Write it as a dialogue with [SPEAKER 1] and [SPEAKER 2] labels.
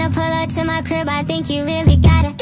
[SPEAKER 1] wanna pull up to my crib, I think you really gotta